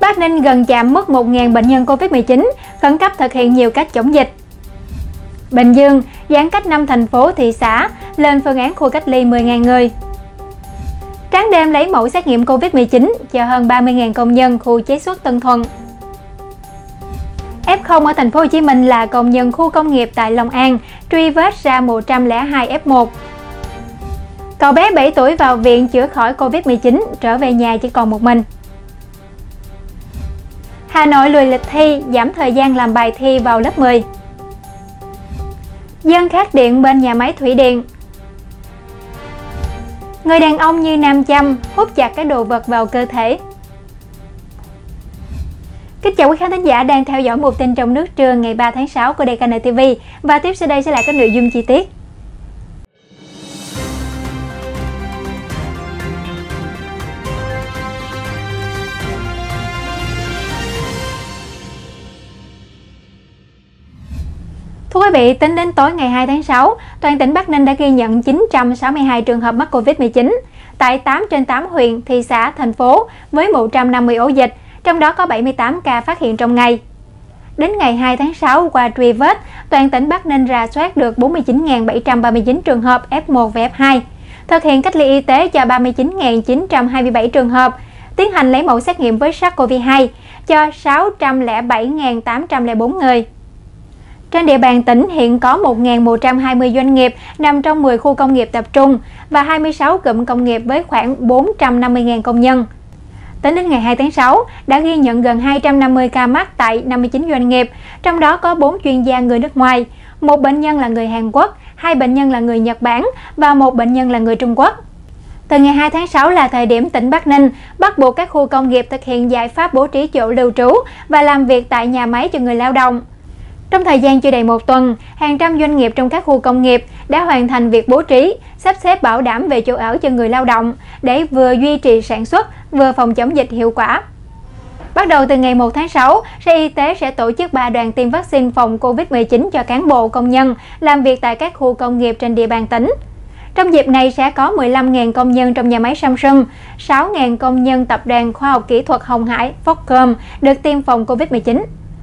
Bắc Ninh gần chạm mức 1.000 bệnh nhân Covid-19, khẩn cấp thực hiện nhiều cách chống dịch. Bình Dương giãn cách 5 thành phố thị xã, lên phương án khu cách ly 10.000 người. Tráng đêm lấy mẫu xét nghiệm Covid-19 cho hơn 30.000 công nhân khu chế xuất Tân Thuận. F0 ở thành phố Hồ Chí Minh là công nhân khu công nghiệp tại Long An, truy vết ra 102 F1. Cậu bé 7 tuổi vào viện chữa khỏi Covid-19, trở về nhà chỉ còn một mình. Hà Nội lùi lịch thi, giảm thời gian làm bài thi vào lớp 10. Dân khát điện bên nhà máy thủy điện. Người đàn ông như nam châm, hút chặt các đồ vật vào cơ thể. Kính chào quý khán thính giả đang theo dõi một tin trong nước trưa ngày 3 tháng 6 của DKN TV. Và tiếp sau đây sẽ là các nội dung chi tiết. Thưa quý vị, tính đến tối ngày 2 tháng 6, toàn tỉnh Bắc Ninh đã ghi nhận 962 trường hợp mắc Covid-19 tại 8 trên 8 huyện, thị xã, thành phố với 150 ổ dịch, trong đó có 78 ca phát hiện trong ngày. Đến ngày 2 tháng 6, qua truy vết, toàn tỉnh Bắc Ninh rà soát được 49.739 trường hợp F1 và F2, thực hiện cách ly y tế cho 39.927 trường hợp, tiến hành lấy mẫu xét nghiệm với SARS-CoV-2 cho 607.804 người. Trên địa bàn tỉnh hiện có 1.120 doanh nghiệp nằm trong 10 khu công nghiệp tập trung và 26 cụm công nghiệp với khoảng 450.000 công nhân. Tính đến ngày 2 tháng 6, đã ghi nhận gần 250 ca mắc tại 59 doanh nghiệp, trong đó có 4 chuyên gia người nước ngoài, 1 bệnh nhân là người Hàn Quốc, 2 bệnh nhân là người Nhật Bản và 1 bệnh nhân là người Trung Quốc. Từ ngày 2 tháng 6 là thời điểm tỉnh Bắc Ninh bắt buộc các khu công nghiệp thực hiện giải pháp bố trí chỗ lưu trú và làm việc tại nhà máy cho người lao động. Trong thời gian chưa đầy một tuần, hàng trăm doanh nghiệp trong các khu công nghiệp đã hoàn thành việc bố trí, sắp xếp bảo đảm về chỗ ở cho người lao động để vừa duy trì sản xuất, vừa phòng chống dịch hiệu quả. Bắt đầu từ ngày 1 tháng 6, Sở Y tế sẽ tổ chức 3 đoàn tiêm vaccine phòng Covid-19 cho cán bộ công nhân làm việc tại các khu công nghiệp trên địa bàn tỉnh. Trong dịp này sẽ có 15.000 công nhân trong nhà máy Samsung, 6.000 công nhân tập đoàn khoa học kỹ thuật Hồng Hải, Foxconn được tiêm phòng Covid-19.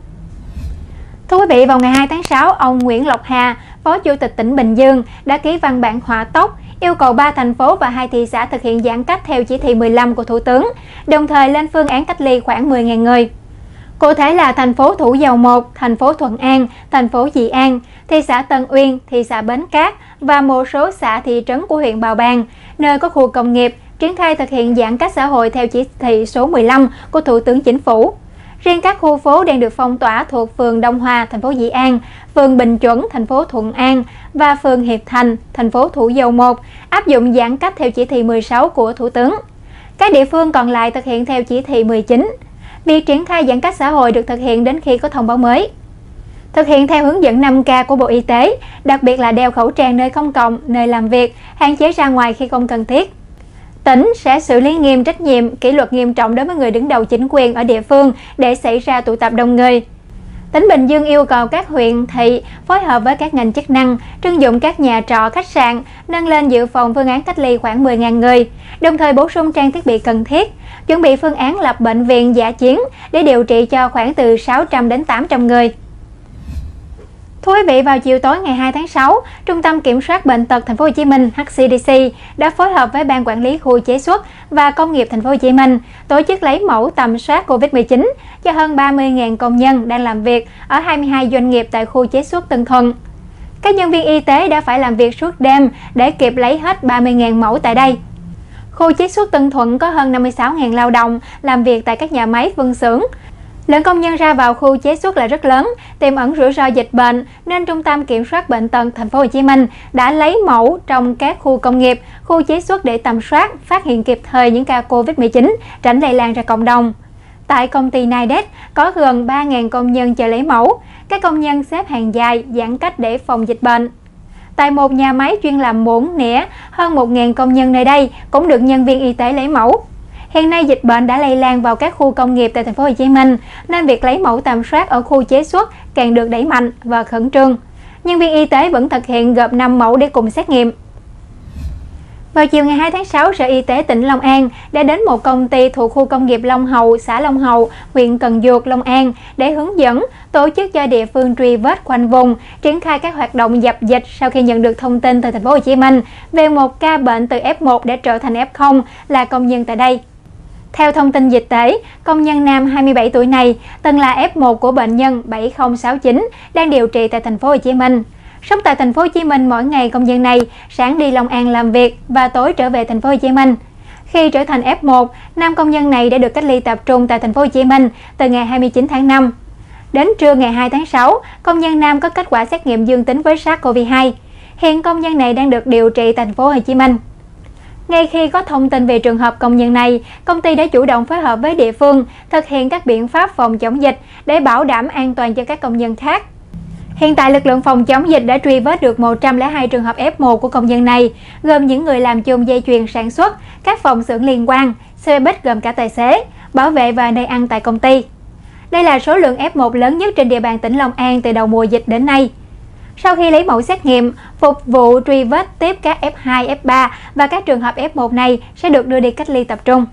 Thưa quý vị, vào ngày 2 tháng 6, ông Nguyễn Lộc Hà, Phó Chủ tịch tỉnh Bình Dương đã ký văn bản hỏa tốc yêu cầu 3 thành phố và 2 thị xã thực hiện giãn cách theo chỉ thị 15 của Thủ tướng, đồng thời lên phương án cách ly khoảng 10.000 người. Cụ thể là thành phố Thủ Dầu Một, thành phố Thuận An, thành phố Dị An, thị xã Tân Uyên, thị xã Bến Cát và một số xã thị trấn của huyện Bào Bàng, nơi có khu công nghiệp, triển khai thực hiện giãn cách xã hội theo chỉ thị số 15 của Thủ tướng Chính phủ. Riêng các khu phố đang được phong tỏa thuộc phường Đông Hòa, thành phố Dĩ An, phường Bình Chuẩn, thành phố Thuận An và phường Hiệp Thành, thành phố Thủ Dầu Một áp dụng giãn cách theo chỉ thị 16 của Thủ tướng. Các địa phương còn lại thực hiện theo chỉ thị 19. Việc triển khai giãn cách xã hội được thực hiện đến khi có thông báo mới. Thực hiện theo hướng dẫn 5K của Bộ Y tế, đặc biệt là đeo khẩu trang nơi công cộng, nơi làm việc, hạn chế ra ngoài khi không cần thiết. Tỉnh sẽ xử lý nghiêm trách nhiệm, kỷ luật nghiêm trọng đối với người đứng đầu chính quyền ở địa phương để xảy ra tụ tập đông người. Tỉnh Bình Dương yêu cầu các huyện, thị phối hợp với các ngành chức năng, trưng dụng các nhà trọ, khách sạn, nâng lên dự phòng phương án cách ly khoảng 10.000 người, đồng thời bổ sung trang thiết bị cần thiết, chuẩn bị phương án lập bệnh viện dã chiến để điều trị cho khoảng từ 600 đến 800 người. Thưa quý vị, vào chiều tối ngày 2 tháng 6, Trung tâm Kiểm soát Bệnh tật Thành phố Hồ Chí Minh (HCDC) đã phối hợp với Ban Quản lý Khu chế xuất và Công nghiệp Thành phố Hồ Chí Minh tổ chức lấy mẫu tầm soát Covid-19 cho hơn 30.000 công nhân đang làm việc ở 22 doanh nghiệp tại khu chế xuất Tân Thuận. Các nhân viên y tế đã phải làm việc suốt đêm để kịp lấy hết 30.000 mẫu tại đây. Khu chế xuất Tân Thuận có hơn 56.000 lao động làm việc tại các nhà máy, phân xưởng. Lượng công nhân ra vào khu chế xuất là rất lớn, tiềm ẩn rủi ro dịch bệnh, nên Trung tâm Kiểm soát Bệnh tật Thành phố Hồ Chí Minh đã lấy mẫu trong các khu công nghiệp, khu chế xuất để tầm soát, phát hiện kịp thời những ca Covid-19, tránh lây lan ra cộng đồng. Tại công ty Nidec có gần 3.000 công nhân chờ lấy mẫu, các công nhân xếp hàng dài, giãn cách để phòng dịch bệnh. Tại một nhà máy chuyên làm muỗng, nĩa, hơn 1.000 công nhân nơi đây cũng được nhân viên y tế lấy mẫu. Hiện nay dịch bệnh đã lây lan vào các khu công nghiệp tại Thành phố Hồ Chí Minh, nên việc lấy mẫu tầm soát ở khu chế xuất càng được đẩy mạnh và khẩn trương. Nhân viên y tế vẫn thực hiện gộp 5 mẫu để cùng xét nghiệm. Vào chiều ngày 2 tháng 6, Sở Y tế tỉnh Long An đã đến một công ty thuộc khu công nghiệp Long Hậu, xã Long Hậu, huyện Cần Duộc, Long An để hướng dẫn, tổ chức cho địa phương truy vết khoanh vùng, triển khai các hoạt động dập dịch sau khi nhận được thông tin từ thành phố Hồ Chí Minh về một ca bệnh từ F1 để trở thành F0 là công nhân tại đây. Theo thông tin dịch tễ, công nhân nam 27 tuổi này từng là F1 của bệnh nhân 7069 đang điều trị tại thành phố Hồ Chí Minh. Sống tại thành phố Hồ Chí Minh mỗi ngày, công nhân này sáng đi Long An làm việc và tối trở về thành phố Hồ Chí Minh. Khi trở thành F1, nam công nhân này đã được cách ly tập trung tại thành phố Hồ Chí Minh từ ngày 29 tháng 5. Đến trưa ngày 2 tháng 6, công nhân nam có kết quả xét nghiệm dương tính với SARS-CoV-2. Hiện công nhân này đang được điều trị tại thành phố Hồ Chí Minh. Ngay khi có thông tin về trường hợp công nhân này, công ty đã chủ động phối hợp với địa phương thực hiện các biện pháp phòng chống dịch để bảo đảm an toàn cho các công nhân khác. Hiện tại, lực lượng phòng chống dịch đã truy vết được 102 trường hợp F1 của công nhân này, gồm những người làm chung dây chuyền sản xuất, các phòng xưởng liên quan, xe buýt gồm cả tài xế, bảo vệ và nơi ăn tại công ty. Đây là số lượng F1 lớn nhất trên địa bàn tỉnh Long An từ đầu mùa dịch đến nay. Sau khi lấy mẫu xét nghiệm, phục vụ truy vết tiếp các F2, F3 và các trường hợp F1 này sẽ được đưa đi cách ly tập trung.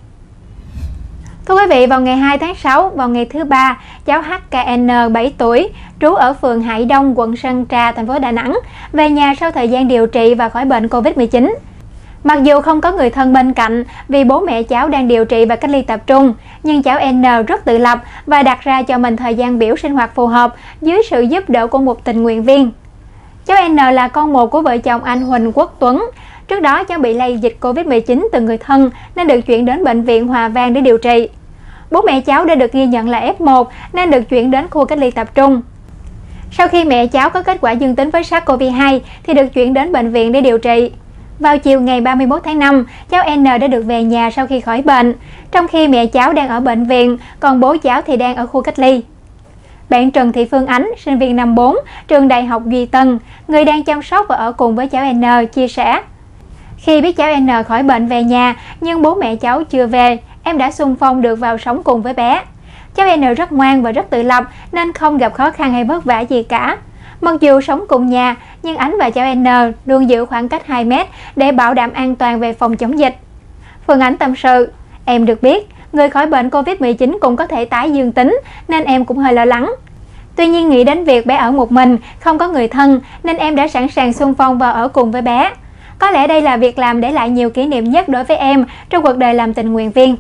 Thưa quý vị, vào ngày 2 tháng 6, vào ngày thứ Ba, cháu HKN 7 tuổi, trú ở phường Hải Đông, quận Sơn Trà, thành phố Đà Nẵng, về nhà sau thời gian điều trị và khỏi bệnh Covid-19. Mặc dù không có người thân bên cạnh vì bố mẹ cháu đang điều trị và cách ly tập trung, nhưng cháu N rất tự lập và đặt ra cho mình thời gian biểu sinh hoạt phù hợp dưới sự giúp đỡ của một tình nguyện viên. Cháu N là con một của vợ chồng anh Huỳnh Quốc Tuấn. Trước đó, cháu bị lây dịch Covid-19 từ người thân nên được chuyển đến bệnh viện Hòa Vang để điều trị. Bố mẹ cháu đã được ghi nhận là F1 nên được chuyển đến khu cách ly tập trung. Sau khi mẹ cháu có kết quả dương tính với SARS-CoV-2 thì được chuyển đến bệnh viện để điều trị. Vào chiều ngày 31 tháng 5, cháu N đã được về nhà sau khi khỏi bệnh, trong khi mẹ cháu đang ở bệnh viện, còn bố cháu thì đang ở khu cách ly. Bạn Trần Thị Phương Ánh, sinh viên năm 4, trường Đại học Duy Tân, người đang chăm sóc và ở cùng với cháu N, chia sẻ: Khi biết cháu N khỏi bệnh về nhà, nhưng bố mẹ cháu chưa về, em đã xung phong được vào sống cùng với bé. Cháu N rất ngoan và rất tự lập nên không gặp khó khăn hay vất vả gì cả. Mặc dù sống cùng nhà, nhưng Ánh và cháu N luôn giữ khoảng cách 2 mét để bảo đảm an toàn về phòng chống dịch. Phương Ánh tâm sự: Em được biết, người khỏi bệnh Covid-19 cũng có thể tái dương tính nên em cũng hơi lo lắng. Tuy nhiên nghĩ đến việc bé ở một mình, không có người thân nên em đã sẵn sàng xung phong vào ở cùng với bé. Có lẽ đây là việc làm để lại nhiều kỷ niệm nhất đối với em trong cuộc đời làm tình nguyện viên.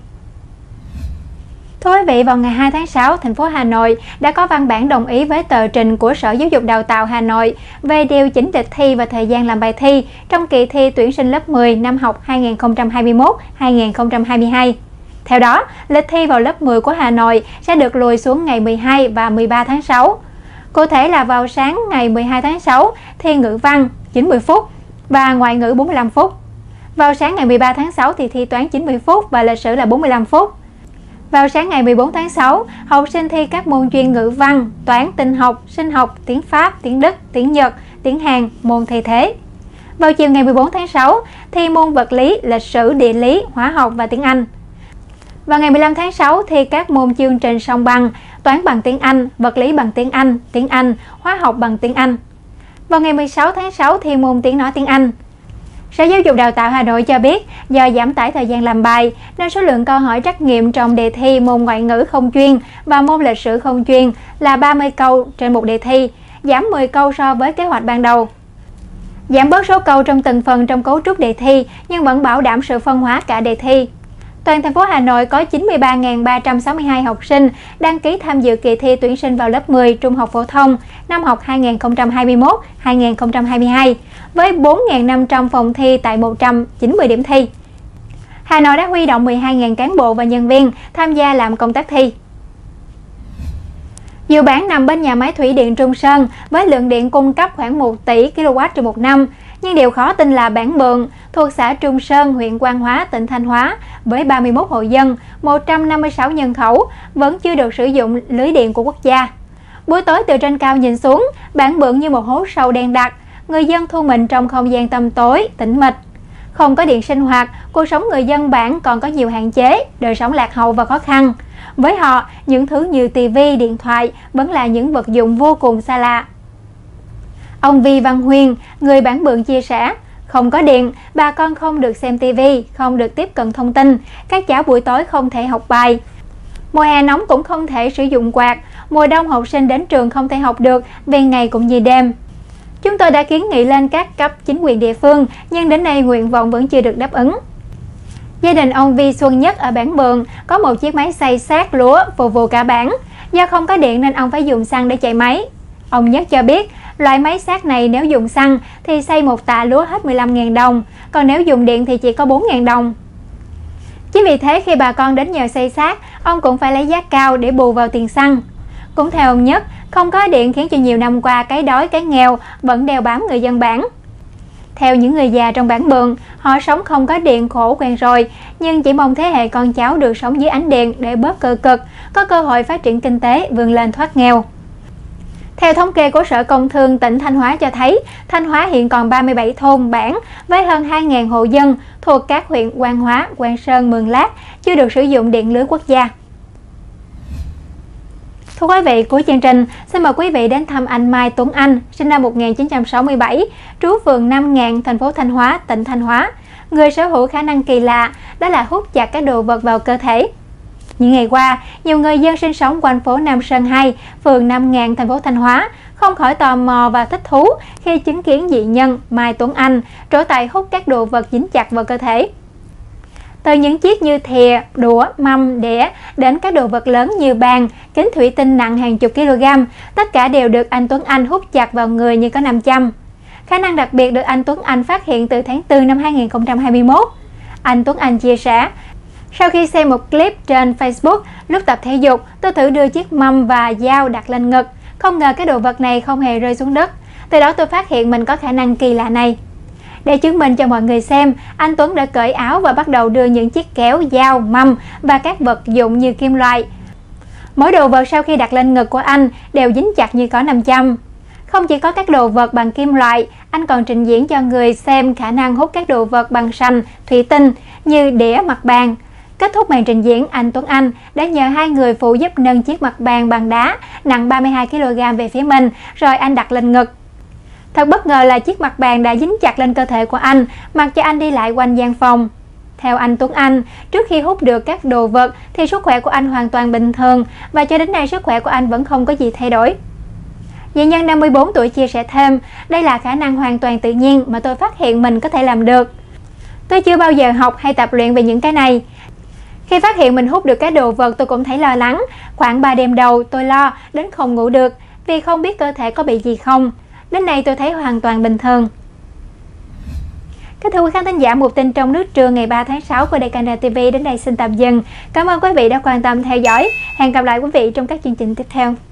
Thưa quý vị, vào ngày 2 tháng 6, thành phố Hà Nội đã có văn bản đồng ý với tờ trình của Sở Giáo dục Đào tạo Hà Nội về điều chỉnh lịch thi và thời gian làm bài thi trong kỳ thi tuyển sinh lớp 10 năm học 2021-2022. Theo đó, lịch thi vào lớp 10 của Hà Nội sẽ được lùi xuống ngày 12 và 13 tháng 6. Cụ thể là vào sáng ngày 12 tháng 6, thi ngữ văn 90 phút và ngoại ngữ 45 phút. Vào sáng ngày 13 tháng 6 thì thi toán 90 phút và lịch sử là 45 phút. Vào sáng ngày 14 tháng 6, học sinh thi các môn chuyên ngữ văn, toán, tin học, sinh học, tiếng Pháp, tiếng Đức, tiếng Nhật, tiếng Hàn, môn thay thế. Vào chiều ngày 14 tháng 6, thi môn vật lý, lịch sử, địa lý, hóa học và tiếng Anh. Vào ngày 15 tháng 6, thi các môn chương trình song bằng, toán bằng tiếng Anh, vật lý bằng tiếng Anh, hóa học bằng tiếng Anh. Vào ngày 16 tháng 6, thi môn tiếng nói tiếng Anh. Sở Giáo dục Đào tạo Hà Nội cho biết, do giảm tải thời gian làm bài, nên số lượng câu hỏi trắc nghiệm trong đề thi môn ngoại ngữ không chuyên và môn lịch sử không chuyên là 30 câu trên một đề thi, giảm 10 câu so với kế hoạch ban đầu. Giảm bớt số câu trong từng phần trong cấu trúc đề thi, nhưng vẫn bảo đảm sự phân hóa cả đề thi. Toàn thành phố Hà Nội có 93.362 học sinh đăng ký tham dự kỳ thi tuyển sinh vào lớp 10 trung học phổ thông năm học 2021-2022 với 4.500 phòng thi tại 190 điểm thi. Hà Nội đã huy động 12.000 cán bộ và nhân viên tham gia làm công tác thi. Dự án nằm bên nhà máy thủy điện Trung Sơn với lượng điện cung cấp khoảng 1 tỷ kW trên một năm, nhưng điều khó tin là Bản Mượn thuộc xã Trung Sơn, huyện Quan Hóa, tỉnh Thanh Hóa với 31 hộ dân, 156 nhân khẩu vẫn chưa được sử dụng lưới điện của quốc gia. Buổi tối từ trên cao nhìn xuống, Bản Mượn như một hố sâu đen đặc, người dân thu mình trong không gian tăm tối, tĩnh mịch. Không có điện sinh hoạt, cuộc sống người dân bản còn có nhiều hạn chế, đời sống lạc hậu và khó khăn. Với họ, những thứ như tivi, điện thoại vẫn là những vật dụng vô cùng xa lạ. Ông Vi Văn Huyên, người Bản Mượn chia sẻ, Không có điện, bà con không được xem TV, không được tiếp cận thông tin, các cháu buổi tối không thể học bài. Mùa hè nóng cũng không thể sử dụng quạt, mùa đông học sinh đến trường không thể học được vì ngày cũng như đêm. Chúng tôi đã kiến nghị lên các cấp chính quyền địa phương, nhưng đến nay nguyện vọng vẫn chưa được đáp ứng. Gia đình ông Vi Xuân Nhất ở Bản Bường có một chiếc máy xay xác lúa phục vụ cả bản. Do không có điện nên ông phải dùng xăng để chạy máy. Ông Nhất cho biết, loại máy xát này nếu dùng xăng thì xay một tạ lúa hết 15.000 đồng, còn nếu dùng điện thì chỉ có 4.000 đồng. Chính vì thế khi bà con đến nhờ xay xác, ông cũng phải lấy giá cao để bù vào tiền xăng. Cũng theo ông Nhất, không có điện khiến cho nhiều năm qua cái đói cái nghèo vẫn đeo bám người dân bản. Theo những người già trong Bản Bường, họ sống không có điện khổ quen rồi, nhưng chỉ mong thế hệ con cháu được sống dưới ánh điện để bớt cơ cực, có cơ hội phát triển kinh tế, vươn lên thoát nghèo. Theo thống kê của Sở Công Thương tỉnh Thanh Hóa cho thấy, Thanh Hóa hiện còn 37 thôn bản với hơn 2.000 hộ dân thuộc các huyện Quan Hóa, Quan Sơn, Mường Lát chưa được sử dụng điện lưới quốc gia. Thưa quý vị, cuối chương trình, xin mời quý vị đến thăm anh Mai Tuấn Anh, sinh năm 1967, trú phường Nam Ngạn, thành phố Thanh Hóa, tỉnh Thanh Hóa. Người sở hữu khả năng kỳ lạ, đó là hút chặt các đồ vật vào cơ thể. Những ngày qua, nhiều người dân sinh sống quanh phố Nam Sơn 2, phường Nam Ngạn, thành phố Thanh Hóa không khỏi tò mò và thích thú khi chứng kiến dị nhân Mai Tuấn Anh trổ tài hút các đồ vật dính chặt vào cơ thể. Từ những chiếc như thìa, đũa, mâm, đĩa đến các đồ vật lớn như bàn, kính thủy tinh nặng hàng chục kg, tất cả đều được anh Tuấn Anh hút chặt vào người như có nam châm. Khả năng đặc biệt được anh Tuấn Anh phát hiện từ tháng 4 năm 2021. Anh Tuấn Anh chia sẻ, sau khi xem một clip trên Facebook, lúc tập thể dục, tôi thử đưa chiếc mâm và dao đặt lên ngực. Không ngờ cái đồ vật này không hề rơi xuống đất. Từ đó tôi phát hiện mình có khả năng kỳ lạ này. Để chứng minh cho mọi người xem, anh Tuấn đã cởi áo và bắt đầu đưa những chiếc kéo, dao, mâm và các vật dụng như kim loại. Mỗi đồ vật sau khi đặt lên ngực của anh đều dính chặt như có nam châm. Không chỉ có các đồ vật bằng kim loại, anh còn trình diễn cho người xem khả năng hút các đồ vật bằng sành, thủy tinh như đĩa, mặt bàn. Kết thúc màn trình diễn, anh Tuấn Anh đã nhờ hai người phụ giúp nâng chiếc mặt bàn bằng đá nặng 32 kg về phía mình, rồi anh đặt lên ngực. Thật bất ngờ là chiếc mặt bàn đã dính chặt lên cơ thể của anh, mặc cho anh đi lại quanh gian phòng. Theo anh Tuấn Anh, trước khi hút được các đồ vật thì sức khỏe của anh hoàn toàn bình thường và cho đến nay sức khỏe của anh vẫn không có gì thay đổi. Dị nhân 54 tuổi chia sẻ thêm, đây là khả năng hoàn toàn tự nhiên mà tôi phát hiện mình có thể làm được. Tôi chưa bao giờ học hay tập luyện về những cái này. Khi phát hiện mình hút được các đồ vật tôi cũng thấy lo lắng. Khoảng 3 đêm đầu tôi lo đến không ngủ được vì không biết cơ thể có bị gì không. Đến nay tôi thấy hoàn toàn bình thường. Kính thưa quý khán thính giả, một tin trong nước trưa ngày 3 tháng 6 của DKN TV đến đây xin tạm dừng. Cảm ơn quý vị đã quan tâm theo dõi. Hẹn gặp lại quý vị trong các chương trình tiếp theo.